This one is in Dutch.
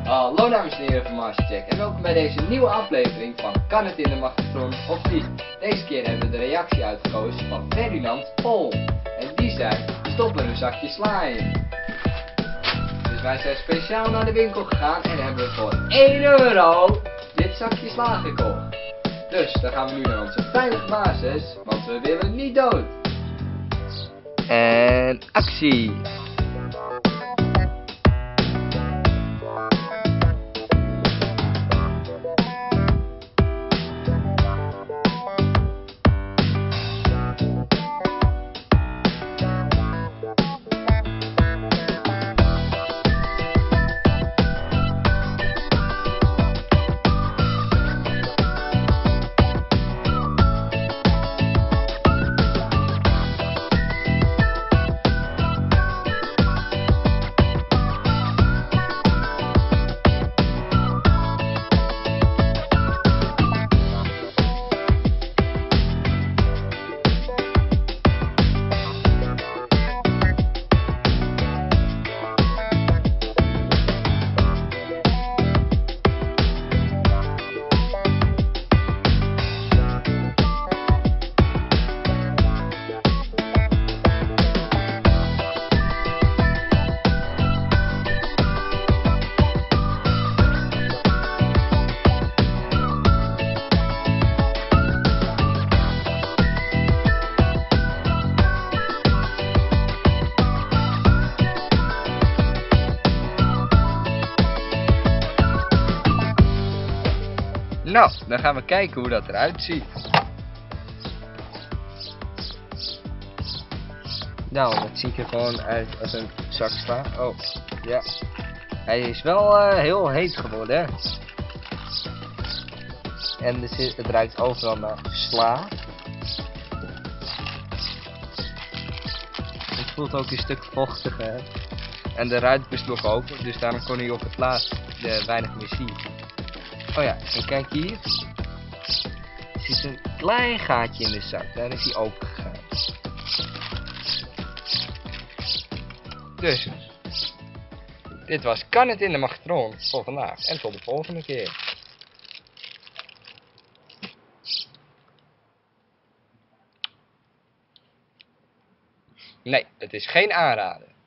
Hallo dames en heren van Mastercheck en welkom bij deze nieuwe aflevering van Kan het in de magnetron of niet? Deze keer hebben we de reactie uitgekozen van Ferdinand Pol. En die zei, stop er een zakje sla in. Dus wij zijn speciaal naar de winkel gegaan en hebben we voor 1 euro dit zakje sla gekocht. Dus dan gaan we nu naar onze veilige basis, want we willen niet dood. En actie! Nou, dan gaan we kijken hoe dat eruit ziet. Nou, dat ziet er gewoon uit als een zak sla. Oh, ja. Hij is wel heel heet geworden, hè. En het ruikt overal naar sla. Het voelt ook een stuk vochtiger, hè. En de ruit besloeg open, dus daarom kon hij op het laatst weinig meer zien. Oh ja, en kijk hier. Er zit een klein gaatje in de zak. Daar is hij open gegaan. Dus, dit was Kan het in de magnetron voor vandaag. En tot de volgende keer. Nee, het is geen aanrader.